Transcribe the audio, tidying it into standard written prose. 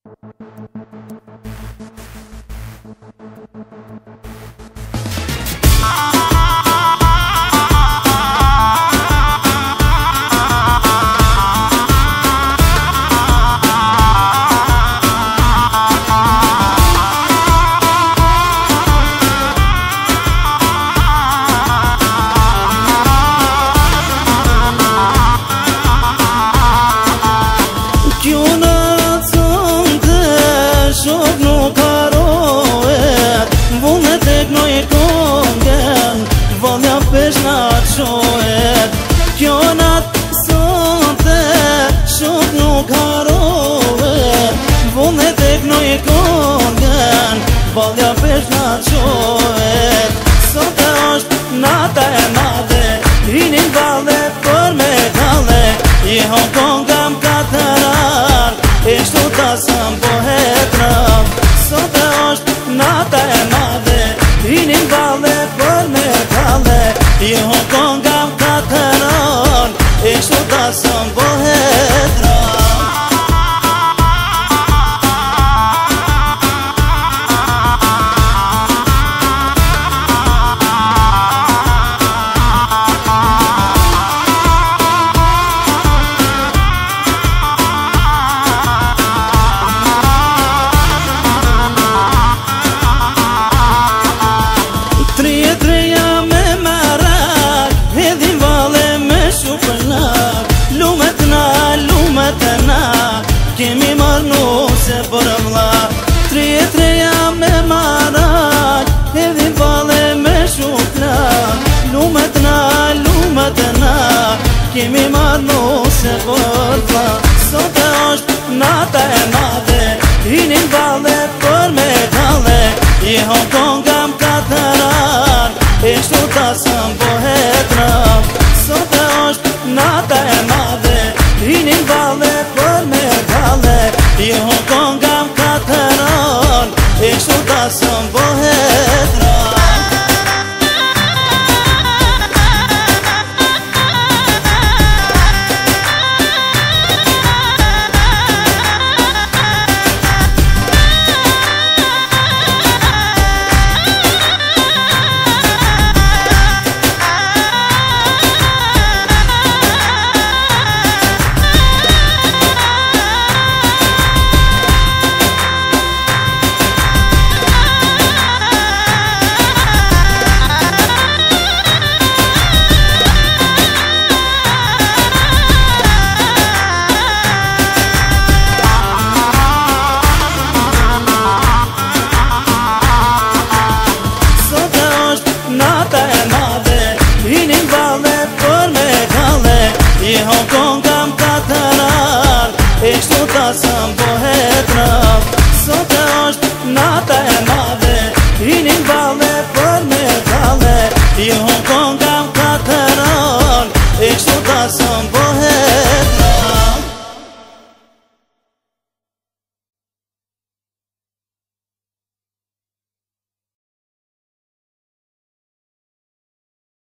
Valja pesh na qohet Sote është nata e madhe Hinin valle për me kalle I Hong Kong katërar E shtu ta sëm bohet rëm Sote është nata e madhe Hinin valle për me kalle I Hong Kong katërar E shtu ta sëm bohet rëm Kemi marnu se për vla Treja me marak Edhin vale me shukra Lumet na Kemi marnu se për vla Sote është nata e madhe Hinin vale për me kalle I Hong Kong katërar E shtu ta sëm bohet rëm Sote është nata e madhe Hinin vale për me kalle I Hong Kong katërar E shtu ta sëm bohet rëm Nata e madhe Hinin valle për me kalle I Hong Kong